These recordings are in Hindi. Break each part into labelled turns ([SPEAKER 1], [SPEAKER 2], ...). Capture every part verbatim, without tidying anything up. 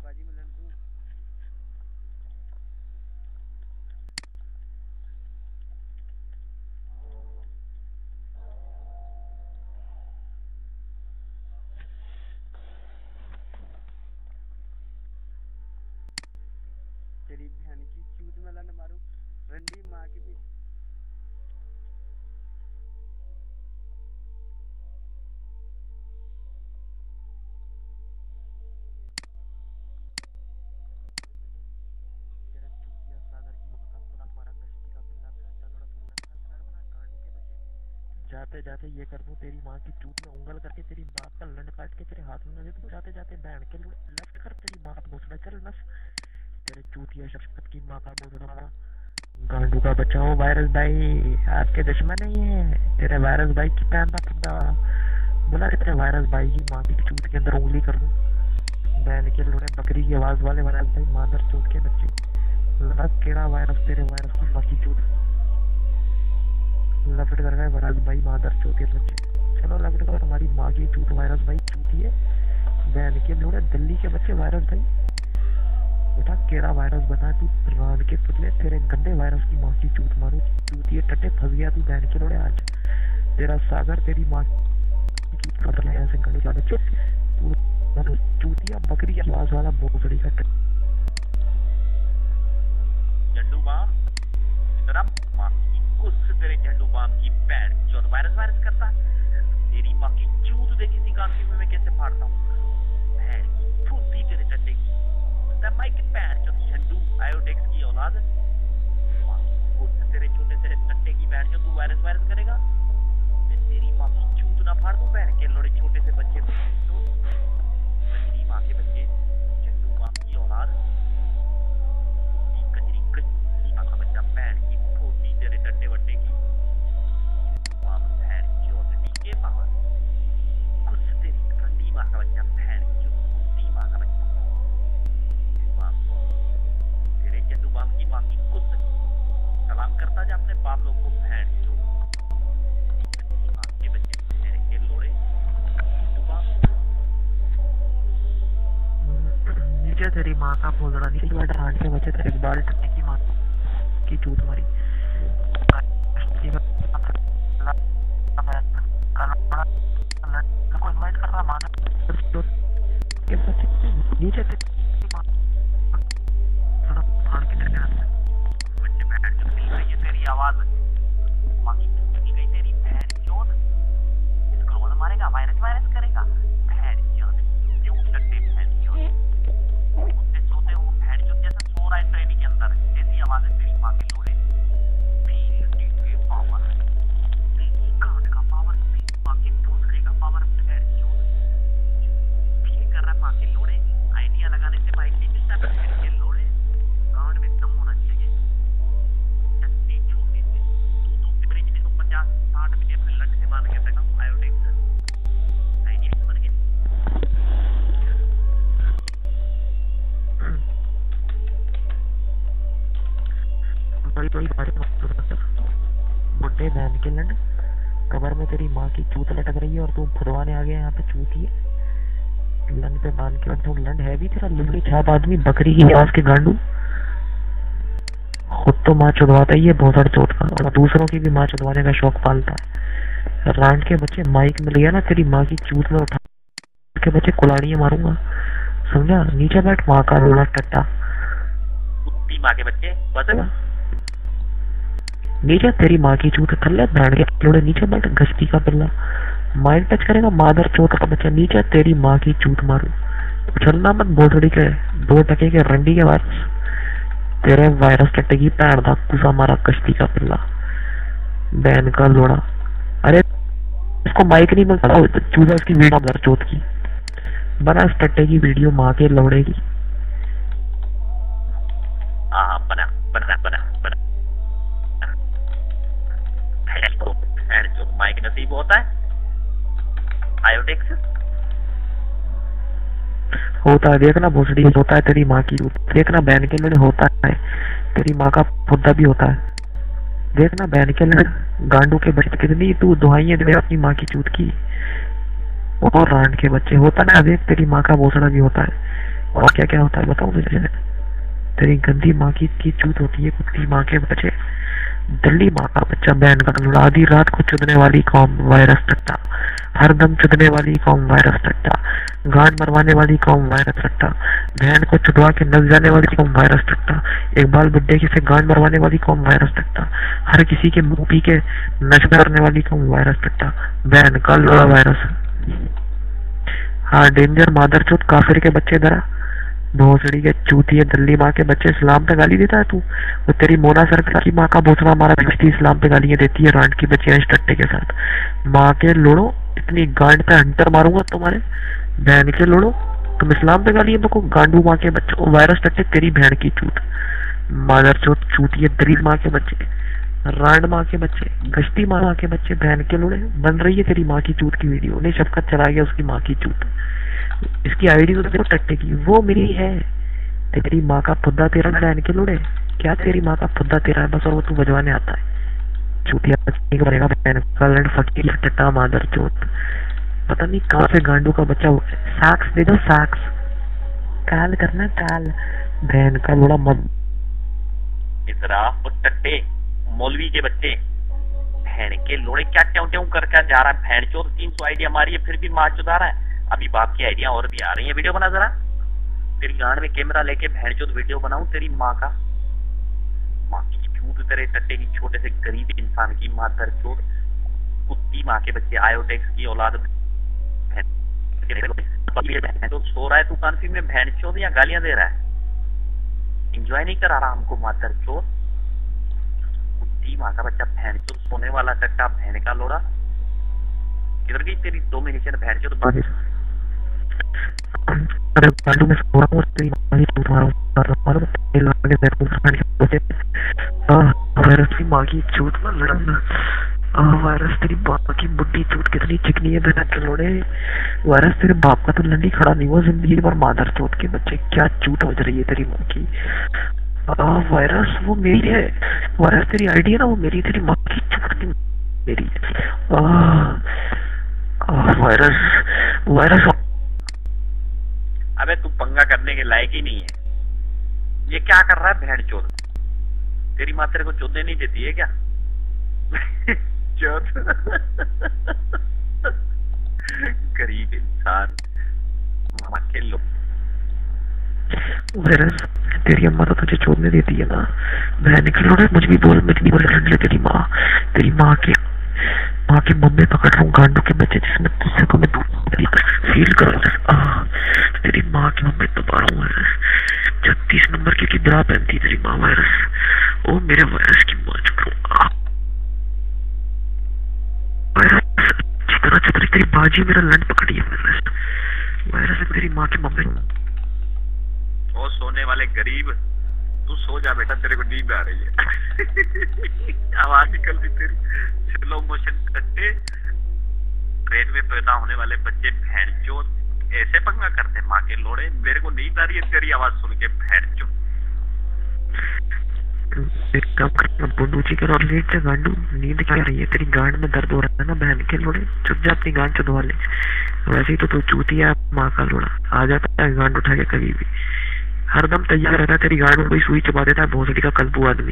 [SPEAKER 1] बाजी में लड़ दूं। तेरी बहन की चूत में लड़ मारूं, रंडी माँ की भी।
[SPEAKER 2] जाते जाते ये कर दूं तेरी माँ की चूत में उंगल करके तेरी बाप का लंड काट के तेरे हाथ में दे दूं। जाते जाते बैंड के लेफ्ट कर तेरी माँ का भोसड़ा चल नस तेरे चूतिया शख्सियत की माँ का भोसड़ा गांडू का बच्चा हो। वायरस भाई आपके दुश्मन है ये तेरे वायरस भाई की पैन का खुदा बोला तेरे वायरस भाई की माँ की चूत के अंदर उंगली कर दूं। बैंड के लोड़े बकरी की आवाज वाले वायरस भाई मादर चूत के बच्चे लगा केड़ा वायरस तेरे वायरस की माँ की चूत लपट कर गए वायरस भाई मादर चौथे बच्चे। चलो लपट कर हमारी माँ की चूत वायरस भाई चूती है बहन के लोड़े दिल्ली के बच्चे वायरस भाई बेटा केड़ा वायरस बता तू रान के पुतले तेरे गंदे वायरस की माँ की चूत मारू चूती है टट्टे फंस गया तू बहन के लोड़े आज तेरा सागर तेरी माँ की चूत का तरह ऐसे गंदे के बच्चे तू चूतिया बकरी की आवाज वाला भोसड़ी का
[SPEAKER 3] चंडू बाम तेरा माँ की कुछ तेरे चंडू बाम की पैर जो वायरस वायरस करता तेरी माँ की चूत दे किसी काम की मैं कैसे फाड़ता हूँ पैर की फूटी तेरे टट्टे की तब माइक की पैर जो चंडू आयोडेक्स की औलाद माँ की कुछ तेरे छोटे से टट्टे की पैर जो तू वायरस वायरस करेगा मैं तेरी माँ की चूत ना फाड़ दूँ पैर के लोड़े छोटे से बच्चे तो तेरी माँ के बच्चे चंडू बाम की औलाद पैर की फूटी तेरे टट्टे वट्टे की माँ पैर चोटनी के पावर कुछ तेरी ठंडी माँ का बच्चा पैर की कुत्ती माँ का बच्चा माँ तेरे चंडू बाम की माँ की कुछ सलाम करता जा अपने बाप लोग को पैर जो माँ के बच्चे पैर के लोड़े
[SPEAKER 2] नीचे तेरी माँ का भोसड़ा नीचे वाटर हाथ के बच्चे तेरे बाल टट्टे की माँ की चूत मारी नीचे
[SPEAKER 3] तेरी आवाज तेरी बहन चोद इसको मारेगा वायरस वायरस करेगा बहन चोद क्यों टट्टे बहन चोद उससे सोते हो बहन चोद जैसा सो रहा है ट्रेनिंग के अंदर ऐसी आवाज है तेरी माँ के लोड़े के पावर तेरी कान का पावर तेरी माँ के भोसड़े का पावर बहन चोद फील कर रहा है माँ के लोड़े आइडिया लगाने से माइक नहीं मिलता बहन के लोड़े गांड में दम होना चाहिए टट्टे छोटे से तू तो मेरे जिसे तो पचास साठ मिनट अपने लट से मार के बैठा हूँ आयोडेक्स आइडिया बन गया
[SPEAKER 2] बड़ी बड़ी बातें बुड्ढे बहन के लंड कबर में तेरी माँ की चूत लटक रही है और तू फुदवाने आ गया यहाँ पे चूती है लंड पे बांध के तू लंड है भी तेरा लुंडी छाप आदमी बकरी की आवाज के गांडू खुद तो माँ चुदवाता ही है भोसड़ चोट का और दूसरों की भी माँ चुदवाने का शौक पालता है रांड के बच्चे माइक में लिया ना तेरी माँ की चूत में उठा के बच्चे कुलाड़ियाँ मारूंगा समझा नीचे बैठ माँ का रोना टट्टा
[SPEAKER 3] कुत्ती माँ के बच्चे बस
[SPEAKER 2] नीचे तेरी माँ की चूत कर ले बैंड के लोड़े नीचे बैठ गश्ती का पिल्ला माइक टच करेगा मादर चोट का बच्चा नीचे तेरी माँ की चूत मारू उछलना मत भोसड़ी के दो टके के रंडी के वायरस तेरे वायरस टट्टे की पैर दा कुसा मारा कश्ती का पिल्ला बैन का लोड़ा अरे इसको माइक नहीं मिलता चूजा इसकी वीडियो मादर चोट की बना इस टट्टे की वीडियो माँ के लौड़े की
[SPEAKER 3] हाँ बना बना बना बना तो माइक नसीब होता है आयोडेक्स
[SPEAKER 2] होता है देखना भोसड़ी होता है तेरी माँ की देखना बहन के लड़े होता है तेरी माँ का फुद्दा भी होता है देखना बहन के लड़ गांडू के बच्चे कितनी तू दुहाइयां दे अपनी माँ की चूत की और रांड के बच्चे होता ना देख तेरी माँ का भोसड़ा भी होता है और क्या क्या होता है बताऊं तुझे? तेरी गंदी माँ की की चूत होती है, कुत्ती माँ के बच्चे, दल्ली माँ का बच्चा, बहन का लुड़ा, आधी रात को चुदने वाली कौम वायरस टट्टा, हर दम चुदने वाली कौम वायरस टट्टा, गांड मरवाने वाली कौम वायरस टट्टा, बहन को चुदवा के नस जाने वाली कौम वायरस टट्टा, एक बाल बुड्ढे की से गांड मरवाने वाली कौम वायरस टट्टा, हर किसी के मुंह पी के नशा करने वाली कौम वायरस टट्टा, बहन का लुड़ा वायरस। हाँ डेंजर मादरचोद काफिर के बच्चे दरा, भोसड़ी के चूतिए दल्ली माँ के बच्चे, इस्लाम पे गाली देता है तू? वो तेरी मोना सरकार की माँ का भोसड़ा मारा भेजती इस्लाम पे गालियां देती है रांड की बच्चियां इस टट्टे के साथ। माँ के लोड़ो, इतनी गांड पे हंटर मारूंगा तुम्हारे, बहन के लोड़ो, तुम इस्लाम पे गालियां बको, गांडू माँ के बच्चे, वायरस टट्टे तेरी बहन की चूत, मादरचोद चूतिए दरीब माँ के बच्चे, रांड माँ के बच्चे, गश्ती माँ के बच्चे, बहन के लोड़े। बन रही है तेरी माँ की चूत की वीडियो, नहीं शफकत चला गया उसकी माँ की चूत, इसकी आईडी तो देखो टट्टे की, वो मेरी है। तेरी माँ का फुद्दा तेरा बहन के लोड़े, क्या तेरी माँ का फुद्दा तेरा है बस, और वो तू बजवाने आता है। चूतिया बच्चे बनेगा बहन का लड़ फकीर टट्टा मादर चोत, पता नहीं कहाँ से गांडू का बच्चा हुआ है। साक्स दे दो साक्स, काल करना काल, बहन का लोड़ा मत।
[SPEAKER 3] इधरा टट्टे मौलवी के बच्चे, बहन के लोड़े क्या ट्यों ट्यों कर क्या जा रहा है, बहन चोद तीन सौ आइडिया मारी है फिर भी मार चुदा रहा है। अभी बाप की आइडिया और भी आ रही है, वीडियो बना जरा, तेरी गांड में कैमरा लेके बहन चोद वीडियो बनाऊं तेरी माँ का, माँ की चूत तेरे टट्टे की, छोटे से गरीब इंसान की मादर चोद, कुत्ती माँ के बच्चे, आयोटेक्स की औलाद, तो सो रहा है तू कानफी में बहन चोद या गालियां दे रहा है, एंजॉय नहीं करा रहा हमको मादर चोद, कुत्ती माँ का बच्चा, बहन चोद सोने वाला टट्टा, बहन का लोड़ा, किधर गई तेरी डोमिनेशन बहन चोद?
[SPEAKER 2] अरे गांडू में सो रहा हूँ, तेरी माँ की चूत मारूं, मारूं तेरे लाने से तुम खाने के बच्चे, आह वायरस की माँ की चूत में लड़ना, आह वायरस तेरी बाप की बुड्ढी चूत कितनी चिकनी है बहन के लोड़े, वायरस तेरे बाप का तो लंडी खड़ा नहीं हुआ जिंदगी पर, मादर चोत के बच्चे क्या चूत हो रही है तेरी माँ की। आह वायरस वो मेरी है, वायरस तेरी आईडी है ना, वो मेरी, तेरी माँ की चूत मेरी है। आह वायरस वायरस
[SPEAKER 3] अबे तू पंगा करने के लायक ही नहीं है, ये क्या कर रहा है बहन चोद, तेरी माँ तेरे को चोदने नहीं देती है क्या? चोद गरीब इंसान, मामा के लो।
[SPEAKER 2] वायरस तेरी अम्मा तो तुझे छोड़ने देती है ना, बहन के लोड़े मुझे भी बोल, मुझे भी बोल रही है तेरी माँ, तेरी माँ के माँ के मम्मी पकड़ रहा हूँ गांडू के बच्चे, जिसमें तुझसे को मैं फील कर रहा हूँ, तेरी माँ की मम्मी तो पा रहा हूँ, छत्तीस नंबर की की ब्रा पहनती तेरी माँ वायरस, ओ मेरे वायरस की माँ चुप वायरस, अच्छी तरह चुप रही, तेरी बाजी मेरा लंड पकड़ी है वायरस, वायरस तेरी माँ की मम्मी।
[SPEAKER 3] ओ सोने वाले गरीब, तू सो जा बेटा, तेरे को नींद आ रही है। आवाज निकल रही तेरी, स्लो मोशन टट्टे, ट्रेन में पैदा होने वाले बच्चे, बहन चोद ऐसे पंगा करते माँ के लोड़े, मेरे को नींद आ रही है तेरी आवाज सुन के, बहन चोद।
[SPEAKER 2] एक काम करना बुंडूची कर और लेट जा गांडू, नींद क्या रही है, तेरी गांड में दर्द हो रहा है ना बहन के लोड़े, चुप जा अपनी गांड चुदवा ले, वैसे ही तो तू चूतिया माँ का लोड़ा, आ जाता है गांड उठा के कभी भी, हरदम तैयार रहता है, तेरी गांड में कोई सुई चुपा देता है भोसड़ी का कल्पू आदमी।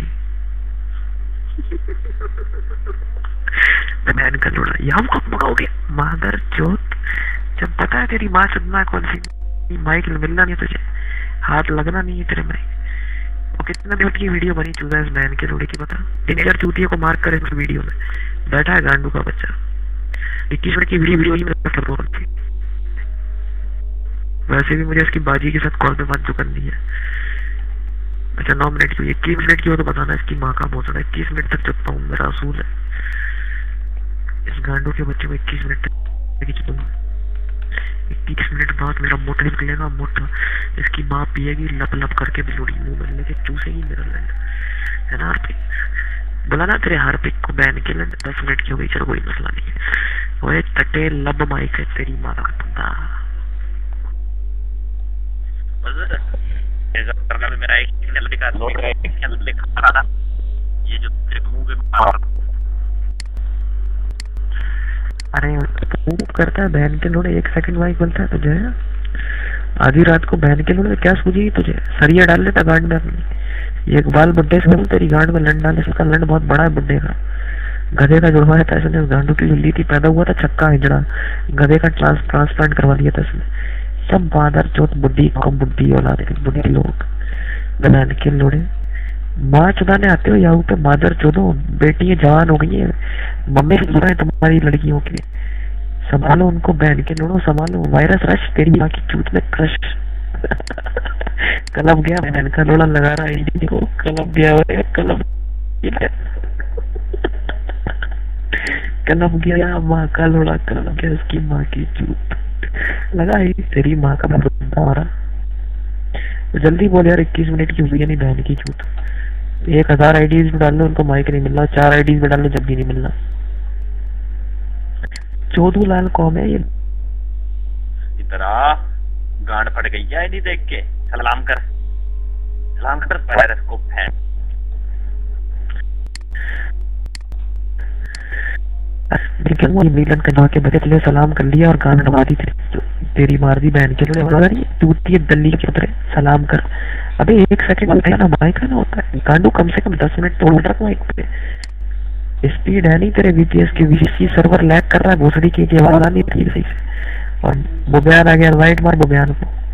[SPEAKER 2] बहन का लोड़ा, यहाँ कब मगाओगे मादर चोत, जब पता है तेरी माँ चुदना है कौन सी, माइक मिलना नहीं तुझे, हाथ लगना नहीं है तेरे माइक। वो कितना मिनट की वीडियो बनी चूजा इस बहन के लोड़े की, पता तीन हजार चूतियों को मार्क करे इस वीडियो में, बैठा है गांडू का बच्चा, इक्कीस मिनट की वीडियो वीडियो ही में कर रहा हूँ। वैसे भी मुझे इसकी बाजी के साथ कॉल पे बात जो करनी है। अच्छा नौ मिनट की, इक्कीस मिनट की हो तो बताना इसकी माँ का भोसड़ा, इक्कीस मिनट तक चुपता हूँ, मेरा असूल है। इस गांडू के बच्चे को इक्कीस मिनट तक चुपूंगा, इक्कीस मिनट बाद मेरा मोटा निकलेगा, मोटा इसकी माँ पिएगी लप लप करके बिलोड़ी मुंह में लेके चूसेगी मेरा लंड, है ना हार्पिक, बोला ना तेरे हार्पिक को बैन के लंड, दस मिनट की हो गई, चलो कोई मसला नहीं है, वो टटे लब माइक है तेरी माँ का बंदा।
[SPEAKER 3] मेरा एक लिखा लिखा था, ये जो तेरे मुंह में,
[SPEAKER 2] अरे मूव करता है बहन के लोड़े, एक सेकंड माइक बोलता है तुझे, आधी रात को बहन के लोड़े क्या सूझी तुझे? सरिया डाल लेता गांड में अपनी। एक बाल बुड्ढे से बोल तेरी गांड में लंड डाले, इसका लंड बहुत बड़ा है बुड्ढे का। गधे का जुड़वा था इसने, गांडू की जो ली थी पैदा हुआ था छक्का हिजड़ा, गधे का ट्रांस ट्रांसप्लांट करवा दिया था इसने। सब बादर चौथ बुड्ढी कम बुड्ढी औलाद के बुढ़े लोग बहन के लोड़े। माँ चुदाने आते हो यहाँ पे मादर चौधो, बेटी जवान हो गई है, मम्मी से बुरा है तुम्हारी लड़कियों के, संभालो उनको बहन के लोड़ो संभालो। वायरस रश तेरी माँ की चूत में क्रश। कलब गया बहन का लोड़ा लगा रहा है को, कलब गया कलब कलब गया माँ का लोड़ा, कलब गया उसकी माँ की चूत लगा ही तेरी माँ का बंदा हमारा। तो जल्दी बोल यार, इक्कीस मिनट की हुई है नहीं बहन की चूत। एक हजार आईडीज में डाल लो उनको माइक नहीं मिलना, चार आईडीज में डाल लो जब भी नहीं मिलना। चौधू लाल कौन है ये?
[SPEAKER 3] इतरा गांड फट गई है नहीं देख के। सलाम कर सलाम कर वायरस को फैन।
[SPEAKER 2] नीलन कन्वा के बच्चे तुझे सलाम कर लिया और गांड दबा दी तेरी मार दी बहन के लिए टूटती दल्ली के उतरे। सलाम कर अबे एक सेकंड ना माइक ना होता है गांडू, कम से कम दस मिनट तो रख माइक पे। स्पीड है नहीं तेरे वीपीएस की, वीसीसी सर्वर लैग कर रहा है, भोसड़ी की आवाज आ नहीं रही सही से। और बुबयान आ गया, वाइट मार बुबयान को।